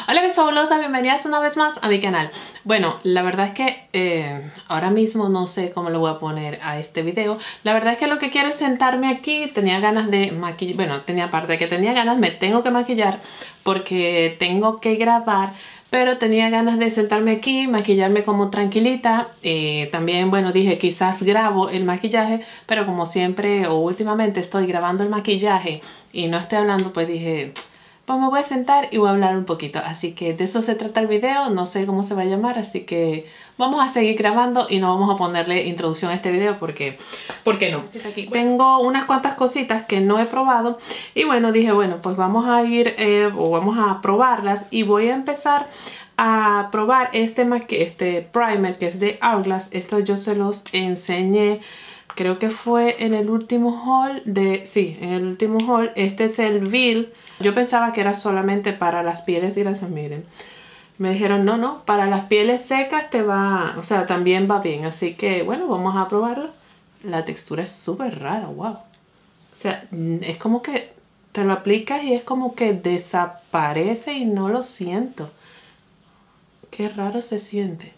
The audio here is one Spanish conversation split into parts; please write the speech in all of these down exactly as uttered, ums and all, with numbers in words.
Hola mis fabulosas, bienvenidas una vez más a mi canal. Bueno, la verdad es que eh, ahora mismo no sé cómo le voy a poner a este video. La verdad es que lo que quiero es sentarme aquí. Tenía ganas de maquillar, bueno, tenía aparte de que tenía ganas, me tengo que maquillar porque tengo que grabar. Pero tenía ganas de sentarme aquí, maquillarme como tranquilita. Eh, también, bueno, dije quizás grabo el maquillaje, pero como siempre o últimamente estoy grabando el maquillaje y no estoy hablando, pues dije, pues me voy a sentar y voy a hablar un poquito. Así que de eso se trata el video, no sé cómo se va a llamar, así que vamos a seguir grabando y no vamos a ponerle introducción a este video porque, ¿por qué no? Aquí tengo unas cuantas cositas que no he probado y bueno, dije, bueno, pues vamos a ir eh, o vamos a probarlas y voy a empezar a probar este, este primer que es de Hourglass. Esto yo se los enseñé, creo que fue en el último haul de, sí, en el último haul. Este es el Veil. Yo pensaba que era solamente para las pieles grasas, miren. Me dijeron, no, no, para las pieles secas te va, o sea, también va bien. Así que, bueno, vamos a probarlo. La textura es súper rara, wow. O sea, es como que te lo aplicas y es como que desaparece y no lo siento. Qué raro se siente.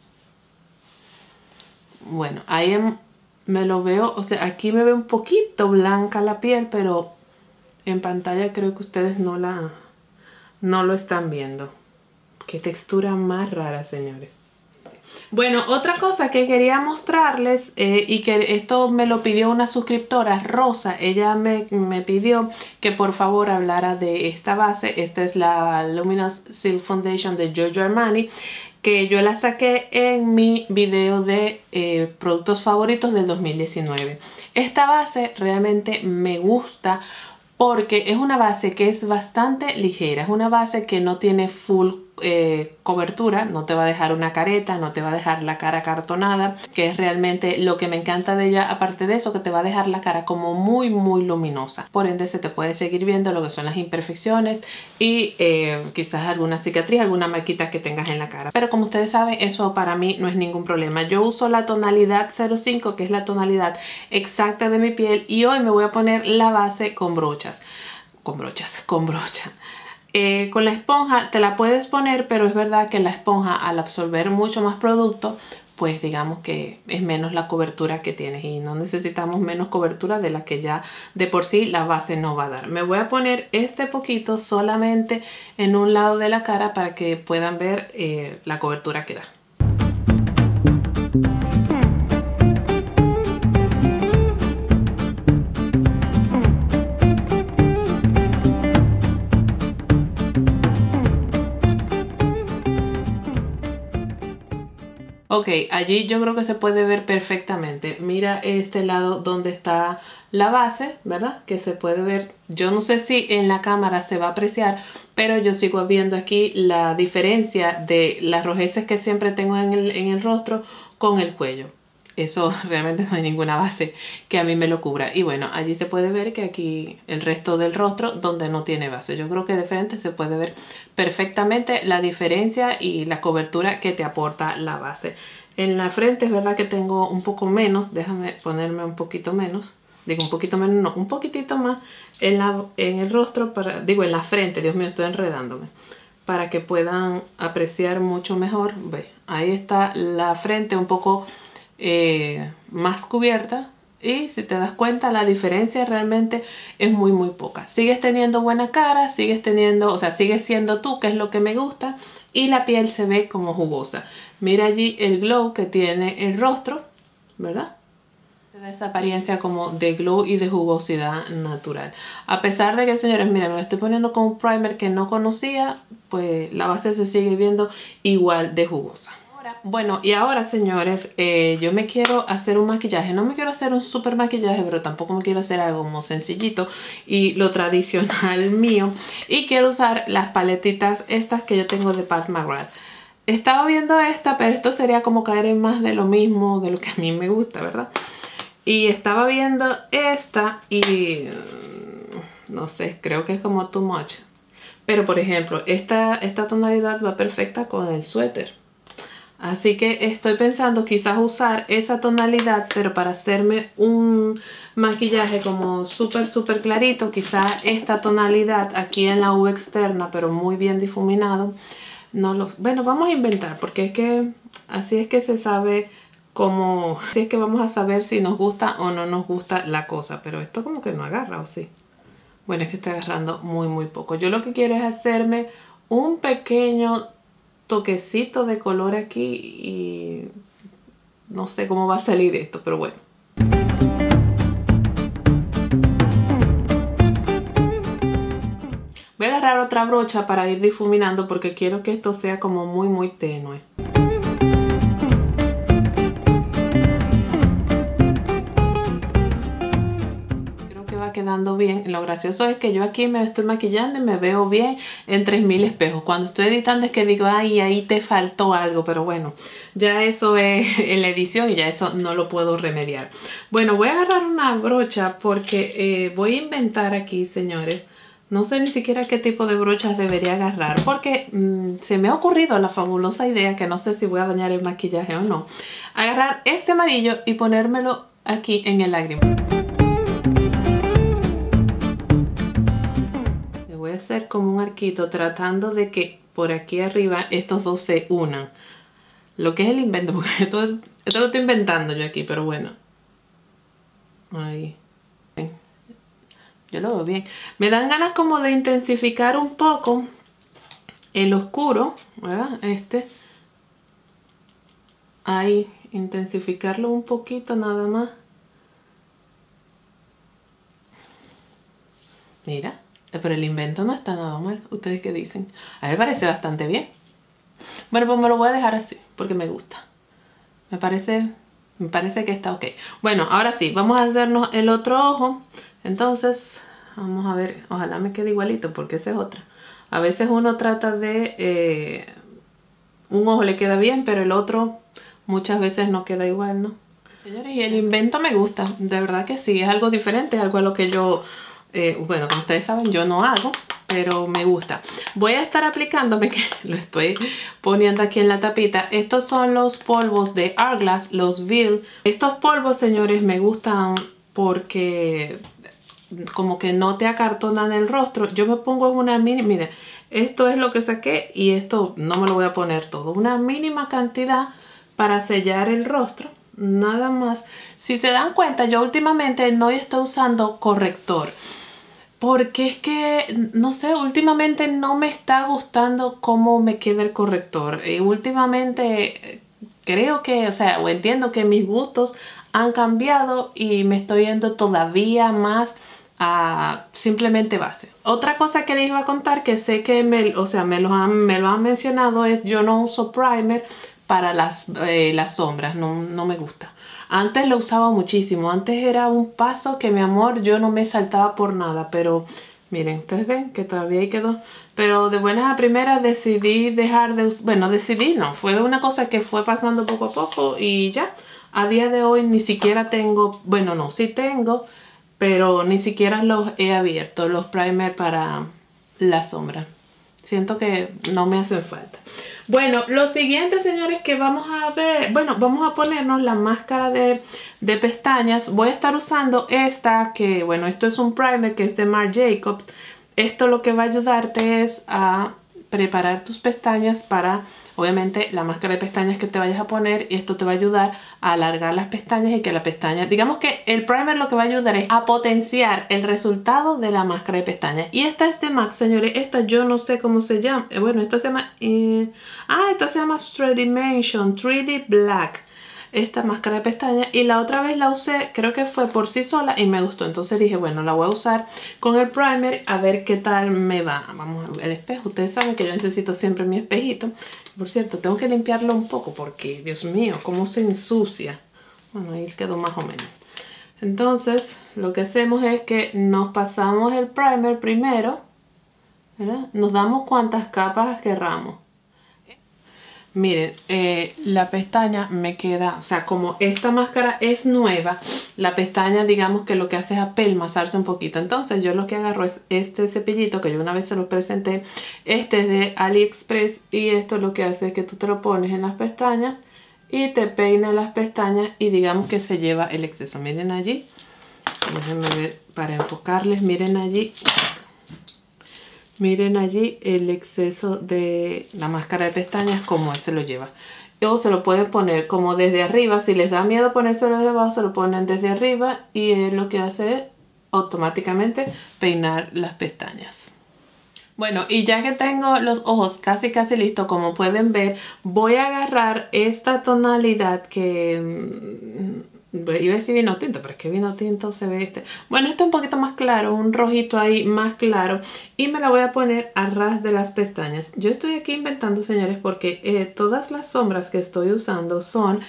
Bueno, ahí me lo veo, o sea, aquí me ve un poquito blanca la piel, pero en pantalla creo que ustedes no la, no lo están viendo. Qué textura más rara, señores. Bueno, otra cosa que quería mostrarles eh, y que esto me lo pidió una suscriptora, Rosa. Ella me, me pidió que por favor hablara de esta base. Esta es la Luminous Silk Foundation de Giorgio Armani, que yo la saqué en mi video de eh, productos favoritos del dos mil diecinueve. Esta base realmente me gusta porque es una base que es bastante ligera. Es una base que no tiene full eh, cobertura, no te va a dejar una careta, no te va a dejar la cara cartonada, que es realmente lo que me encanta de ella. Aparte de eso, que te va a dejar la cara como muy muy luminosa. Por ende se te puede seguir viendo lo que son las imperfecciones y eh, quizás alguna cicatriz, alguna marquita que tengas en la cara. Pero como ustedes saben, eso para mí no es ningún problema. Yo uso la tonalidad cero cinco, que es la tonalidad exacta de mi piel, y hoy me voy a poner la base con brochas. Con brochas, con brocha. Eh, con la esponja te la puedes poner, pero es verdad que la esponja, al absorber mucho más producto, pues digamos que es menos la cobertura que tienes y no necesitamos menos cobertura de la que ya de por sí la base no va a dar. Me voy a poner este poquito solamente en un lado de la cara para que puedan ver eh, la cobertura que da. Ok, allí yo creo que se puede ver perfectamente. Mira este lado donde está la base, ¿verdad? Que se puede ver. Yo no sé si en la cámara se va a apreciar, pero yo sigo viendo aquí la diferencia de las rojeces que siempre tengo en el, en el rostro con el cuello. Eso realmente no hay ninguna base que a mí me lo cubra. Y bueno, allí se puede ver que aquí el resto del rostro donde no tiene base. Yo creo que de frente se puede ver perfectamente la diferencia y la cobertura que te aporta la base. En la frente es verdad que tengo un poco menos. Déjame ponerme un poquito menos. Digo un poquito menos, no, un poquitito más en, la, en el rostro. Para, digo en la frente, Dios mío, estoy enredándome. Para que puedan apreciar mucho mejor. Ve, ahí está la frente un poco Eh, más cubierta y si te das cuenta la diferencia realmente es muy muy poca. Sigues teniendo buena cara, sigues teniendo, o sea, sigues siendo tú, que es lo que me gusta, y la piel se ve como jugosa. Mira allí el glow que tiene el rostro, ¿verdad? Te da esa apariencia como de glow y de jugosidad natural. A pesar de que, señores, miren, me lo estoy poniendo con un primer que no conocía, pues la base se sigue viendo igual de jugosa. Bueno, y ahora, señores, eh, yo me quiero hacer un maquillaje. No me quiero hacer un super maquillaje, pero tampoco me quiero hacer algo como sencillito y lo tradicional mío. Y quiero usar las paletitas estas que yo tengo de Pat McGrath. Estaba viendo esta, pero esto sería como caer en más de lo mismo, de lo que a mí me gusta, ¿verdad? Y estaba viendo esta y no sé, creo que es como too much. Pero, por ejemplo, esta, esta tonalidad va perfecta con el suéter. Así que estoy pensando quizás usar esa tonalidad, pero para hacerme un maquillaje como súper súper clarito, quizás esta tonalidad aquí en la U externa, pero muy bien difuminado, no lo... Bueno, vamos a inventar, porque es que así es que se sabe cómo... Así es que vamos a saber si nos gusta o no nos gusta la cosa. Pero esto como que no agarra, ¿o sí? Bueno, es que estoy agarrando muy, muy poco. Yo lo que quiero es hacerme un pequeño toquecito de color aquí y no sé cómo va a salir esto, pero bueno. Voy a agarrar otra brocha para ir difuminando porque quiero que esto sea como muy, muy tenue. Quedando bien. Lo gracioso es que yo aquí me estoy maquillando y me veo bien en tres mil espejos. Cuando estoy editando es que digo, ay, ahí te faltó algo, pero bueno, ya eso es en la edición y ya eso no lo puedo remediar. Bueno, voy a agarrar una brocha porque eh, voy a inventar aquí, señores. No sé ni siquiera qué tipo de brochas debería agarrar porque mmm, se me ha ocurrido la fabulosa idea, que no sé si voy a dañar el maquillaje o no, agarrar este amarillo y ponérmelo aquí en el lagrimal. Voy a hacer como un arquito tratando de que por aquí arriba estos dos se unan. Lo que es el invento, porque esto, esto lo estoy inventando yo aquí, pero bueno. Ahí. Yo lo veo bien. Me dan ganas como de intensificar un poco el oscuro, ¿verdad? Este. Ahí, intensificarlo un poquito nada más. Mira. Pero el invento no está nada mal. ¿Ustedes qué dicen? A mí me parece bastante bien. Bueno, pues me lo voy a dejar así porque me gusta. Me parece, me parece que está ok. Bueno, ahora sí, vamos a hacernos el otro ojo. Entonces, vamos a ver. Ojalá me quede igualito porque esa es otra. A veces uno trata de... Eh, un ojo le queda bien, pero el otro muchas veces no queda igual, ¿no? Señores, y el invento me gusta. De verdad que sí. Es algo diferente, es algo a lo que yo... Eh, bueno, como ustedes saben, yo no hago, pero me gusta. Voy a estar aplicándome, que lo estoy poniendo aquí en la tapita. Estos son los polvos de Hourglass, los Veil. Estos polvos, señores, me gustan porque como que no te acartonan el rostro. Yo me pongo una mini... Miren, esto es lo que saqué y esto no me lo voy a poner todo. Una mínima cantidad para sellar el rostro. Nada más. Si se dan cuenta, yo últimamente no estoy usando corrector. Porque es que, no sé, últimamente no me está gustando cómo me queda el corrector. Y últimamente creo que, o sea, o entiendo que mis gustos han cambiado y me estoy yendo todavía más a simplemente base. Otra cosa que les iba a contar, que sé que me, o sea, me lo han, me lo han mencionado, es yo no uso primer para las, eh, las sombras, no, no me gusta. Antes lo usaba muchísimo, antes era un paso que mi amor yo no me saltaba por nada, pero miren, ustedes ven que todavía ahí quedó. Pero de buenas a primeras decidí dejar de usar, bueno, decidí no, fue una cosa que fue pasando poco a poco y ya. A día de hoy ni siquiera tengo, bueno no, sí tengo, pero ni siquiera los he abierto, los primer para la sombra. Siento que no me hacen falta. Bueno, lo siguiente, señores, que vamos a ver... Bueno, vamos a ponernos la máscara de, de pestañas. Voy a estar usando esta, que bueno, esto es un primer que es de Marc Jacobs. Esto lo que va a ayudarte es a preparar tus pestañas para, obviamente, la máscara de pestañas que te vayas a poner. Y esto te va a ayudar a alargar las pestañas y que la pestaña... Digamos que el primer lo que va a ayudar es a potenciar el resultado de la máscara de pestañas. Y esta es de MAC, señores. Esta yo no sé cómo se llama. Bueno, esta se llama... Eh... Ah, esta se llama Straight Dimension tres D Black. Esta máscara de pestañas. Y la otra vez la usé, creo que fue por sí sola y me gustó. Entonces dije, bueno, la voy a usar con el primer a ver qué tal me va. Vamos a ver el espejo. Ustedes saben que yo necesito siempre mi espejito. Por cierto, tengo que limpiarlo un poco porque, Dios mío, cómo se ensucia. Bueno, ahí quedó más o menos. Entonces, lo que hacemos es que nos pasamos el primer primero, ¿verdad? Nos damos cuantas capas querramos. Miren, eh, la pestaña me queda, o sea, como esta máscara es nueva, la pestaña digamos que lo que hace es apelmazarse un poquito. Entonces yo lo que agarro es este cepillito que yo una vez se lo presenté. Este es de AliExpress y esto lo que hace es que tú te lo pones en las pestañas y te peina las pestañas y digamos que se lleva el exceso. Miren allí, déjenme ver para enfocarles, miren allí. Miren allí el exceso de la máscara de pestañas, como él se lo lleva. O se lo pueden poner como desde arriba. Si les da miedo ponérselo desde abajo, se lo ponen desde arriba y él lo que hace es automáticamente peinar las pestañas. Bueno, y ya que tengo los ojos casi casi listos, como pueden ver, voy a agarrar esta tonalidad que... iba a decir vino tinto, pero es que vino tinto se ve este. Bueno, este es un poquito más claro, un rojito ahí más claro. Y me la voy a poner a ras de las pestañas. Yo estoy aquí inventando, señores, porque eh, todas las sombras que estoy usando son...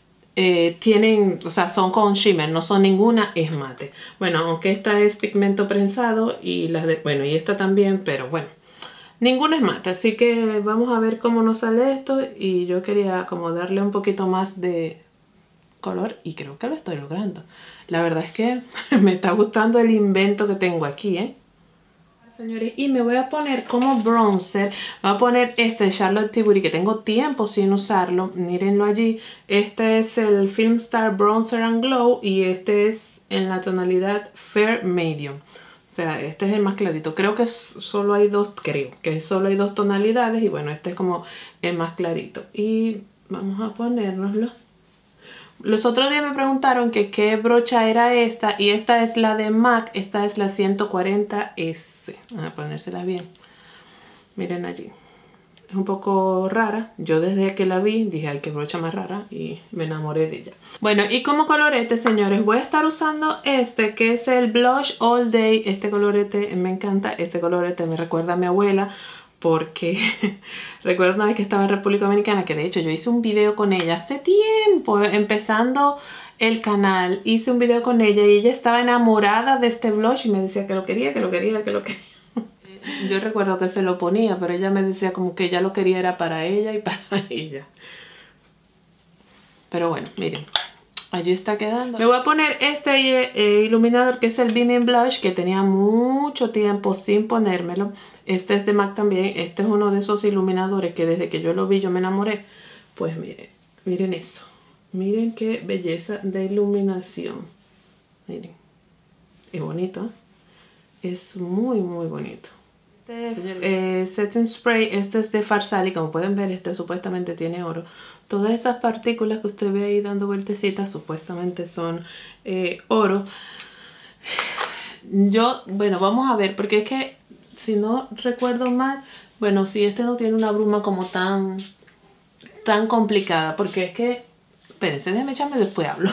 Eh, tienen, o sea, son con shimmer, no son ninguna es mate. Bueno, aunque esta es pigmento prensado y las de, bueno, y esta también, pero bueno, ninguna es mate, así que vamos a ver cómo nos sale esto. Y yo quería como darle un poquito más de color y creo que lo estoy logrando. La verdad es que me está gustando el invento que tengo aquí, ¿eh? Señores, y me voy a poner como bronzer, voy a poner este Charlotte Tilbury que tengo tiempo sin usarlo, mírenlo allí. Este es el Filmstar Bronzer and Glow y este es en la tonalidad Fair Medium. O sea, este es el más clarito. Creo que solo hay dos, creo que solo hay dos tonalidades y bueno, este es como el más clarito. Y vamos a ponérnoslo. Los otros días me preguntaron que qué brocha era esta y esta es la de MAC, esta es la ciento cuarenta ese. Vamos a ponérsela bien. Miren allí. Es un poco rara. Yo desde que la vi dije, ay, qué brocha más rara y me enamoré de ella. Bueno, y como colorete, señores, voy a estar usando este que es el Blush All Day. Este colorete me encanta. Este colorete me recuerda a mi abuela. Porque recuerdo una vez que estaba en República Dominicana, que de hecho yo hice un video con ella hace tiempo, empezando el canal, hice un video con ella y ella estaba enamorada de este blush y me decía que lo quería, que lo quería, que lo quería. Yo recuerdo que se lo ponía, pero ella me decía como que ella lo quería era para ella y para ella. Pero bueno, miren. Allí está quedando. Me voy a poner este eh, iluminador que es el Beaming Blush, que tenía mucho tiempo sin ponérmelo. Este es de MAC también. Este es uno de esos iluminadores que desde que yo lo vi yo me enamoré. Pues miren, miren eso. Miren qué belleza de iluminación. Miren. Es bonito, ¿eh? Es muy muy bonito. Este eh, setting spray, este es de Farsali. Como pueden ver, este supuestamente tiene oro. Todas esas partículas que usted ve ahí dando vueltecitas supuestamente son eh, oro. Yo, bueno, vamos a ver, porque es que si no recuerdo mal, bueno, si este no tiene una bruma como tan tan complicada, porque es que, espérense, déjenme echarme, después hablo.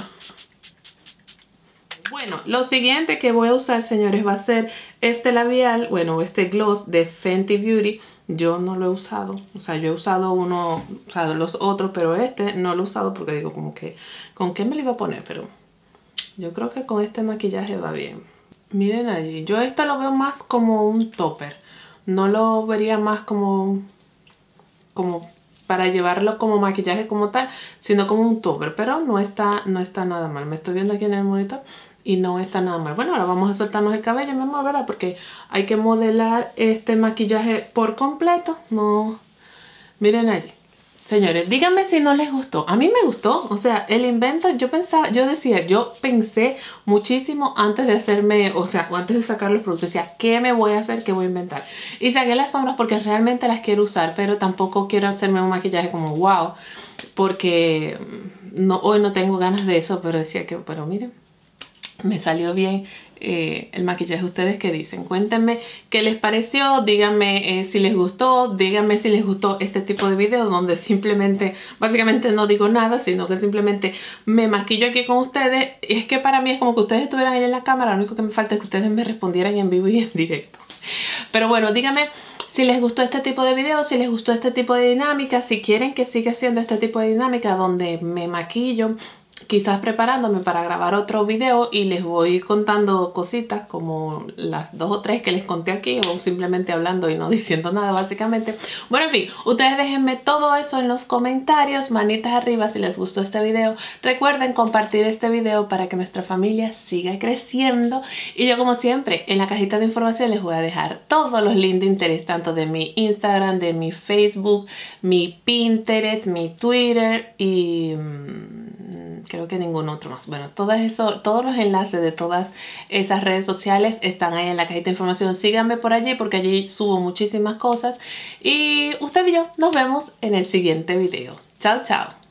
Bueno, lo siguiente que voy a usar, señores, va a ser este labial, bueno, este gloss de Fenty Beauty. Yo no lo he usado, o sea, yo he usado uno, o sea, los otros, pero este no lo he usado porque digo como que, ¿con qué me lo iba a poner? Pero yo creo que con este maquillaje va bien. Miren allí, yo este lo veo más como un topper, no lo vería más como, como para llevarlo como maquillaje como tal, sino como un topper, pero no está, no está nada mal. Me estoy viendo aquí en el monitor y no está nada mal. Bueno, ahora vamos a soltarnos el cabello, mi amor, ¿verdad? Porque hay que modelar este maquillaje por completo. No, miren allí. Señores, díganme si no les gustó. A mí me gustó. O sea, el invento, yo pensaba, yo decía, yo pensé muchísimo antes de hacerme, o sea, antes de sacar los productos. Decía, ¿qué me voy a hacer? ¿Qué voy a inventar? Y saqué las sombras porque realmente las quiero usar, pero tampoco quiero hacerme un maquillaje como wow. Porque no, hoy no tengo ganas de eso, pero decía que, pero miren, me salió bien eh, el maquillaje. ¿Ustedes qué dicen? Cuéntenme qué les pareció, díganme eh, si les gustó, díganme si les gustó este tipo de video donde simplemente, básicamente no digo nada, sino que simplemente me maquillo aquí con ustedes. Es que para mí es como que ustedes estuvieran ahí en la cámara, lo único que me falta es que ustedes me respondieran en vivo y en directo. Pero bueno, díganme si les gustó este tipo de videos, si les gustó este tipo de dinámica, si quieren que siga haciendo este tipo de dinámica donde me maquillo, quizás preparándome para grabar otro video y les voy contando cositas como las dos o tres que les conté aquí, o simplemente hablando y no diciendo nada básicamente. Bueno, en fin, ustedes déjenme todo eso en los comentarios, manitas arriba si les gustó este video. Recuerden compartir este video para que nuestra familia siga creciendo. Y yo, como siempre, en la cajita de información les voy a dejar todos los links de interés, tanto de mi Instagram, de mi Facebook, mi Pinterest, mi Twitter y... creo que ningún otro más. Bueno, todo eso, todos los enlaces de todas esas redes sociales están ahí en la cajita de información. Síganme por allí porque allí subo muchísimas cosas. Y usted y yo nos vemos en el siguiente video. Chao, chao.